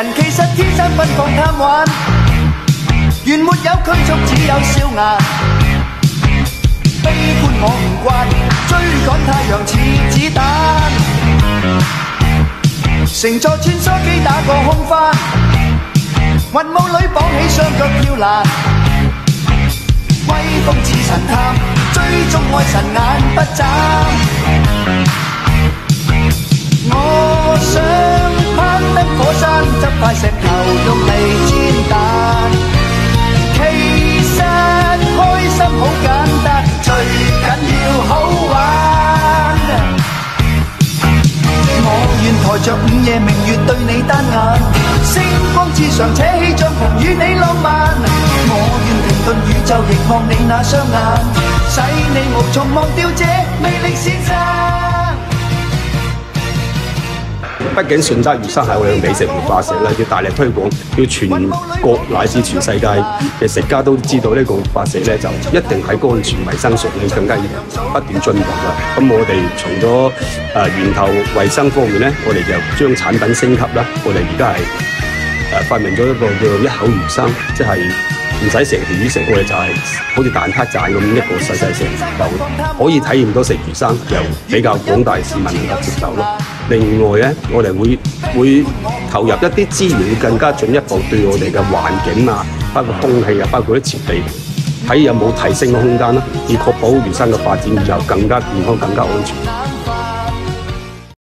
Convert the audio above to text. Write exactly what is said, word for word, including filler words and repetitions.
人其實天生奔放貪玩，原沒有拘束，只有笑顏。悲觀我唔慣，追趕太陽似子彈，乘坐穿梭機打個空翻，雲霧裏綁起雙腳跳欄，威風似神探，追蹤愛神眼不眨。我想攀登火山，執塊石頭用嚟煎蛋。其實開心好簡單，最緊要好玩。我願抬着午夜明月對你單眼，星光之上扯起帳篷與你浪漫。我願停頓宇宙凝望你那雙眼，使你無從忘掉這魅力先生。 畢竟順德魚生係我哋嘅美食文化社啦，要大力推廣，要全國乃至全世界嘅食家都知道呢個文化社咧，就一定喺安全衞生上咧更加要不斷進步啦。咁我哋除咗誒源頭衞生方面咧，我哋就將產品升級啦。我哋而家係誒發明咗一個叫做一口魚生，即係唔使成條魚食，我哋就係好似蛋撻仔咁一個細細食就可以體驗到食魚生，又比較廣大市民能夠接受咯。另外咧，我哋會會投入一啲資源，會更加進一步對我哋嘅環境啊，包括空氣啊，包括啲設備，睇有冇提升嘅空間啦，以確保魚生嘅發展以後更加健康、更加安全。